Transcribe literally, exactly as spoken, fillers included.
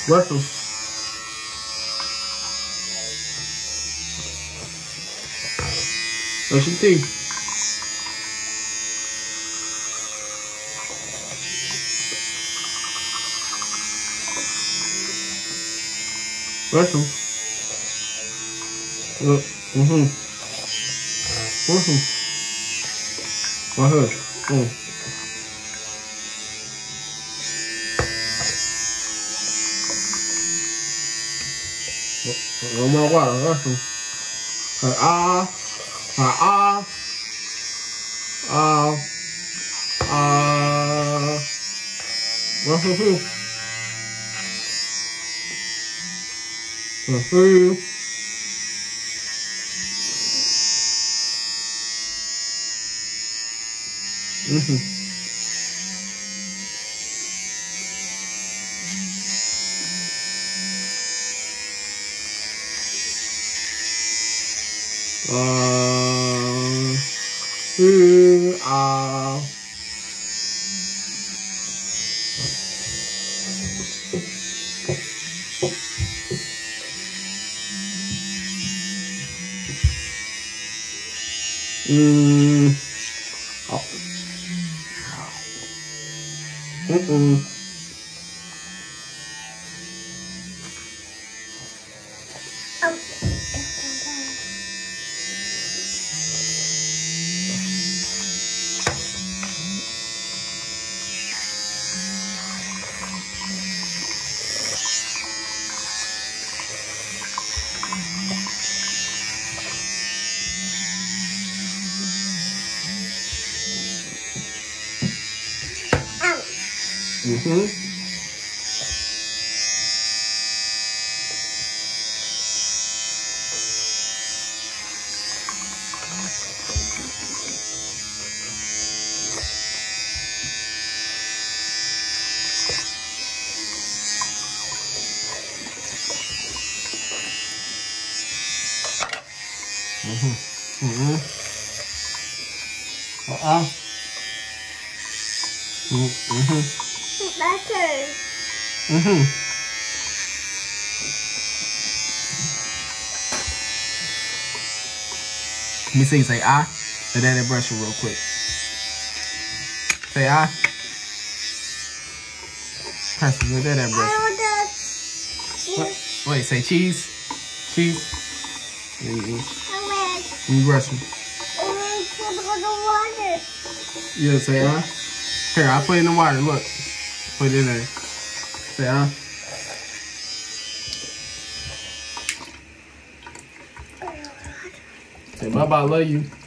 Brush them. Brush your teeth. Brush them. Look. Mm-hmm. Mm-hmm. Right here. Mm. No more water. Brush them. Like, ah. Like, ah. Ah. Ah. Brush them too. Mm-hmm. Mm-hmm. Uh, ooh, ah. Mm. Oh. Mm-mm. Mm-hmm. Mm-hmm. Mm-hmm. Uh-uh. Mm-hmm. Better. Mm-hmm. Let me see you say ah. Let Daddy brush you real quick. Say ah. Carson, let Daddy brush you. I want the What? Wait, say cheese. Cheese. Mm-hmm. Let me brush you. water. Yeah, say ah. Here, I'll put it in the water. Look. Put it in there. Say ah. Say bye bye, love you.